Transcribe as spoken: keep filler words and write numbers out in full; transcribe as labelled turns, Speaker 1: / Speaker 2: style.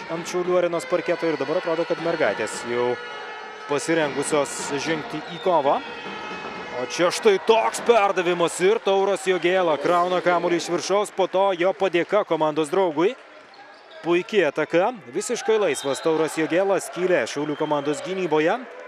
Speaker 1: ant Šiaulių arenos parketo ir dabar atrodo, kad mergaitės jau pasirengusios žengti į kovą. O čia štai toks perdavimas ir Tauras Jogėla krauna kamuolį iš viršaus, po to jo padėka komandos draugui. Puikiai ataka, visiškai laisvas Tauras Jogėla, skylė Šiaulių komandos gynyboje.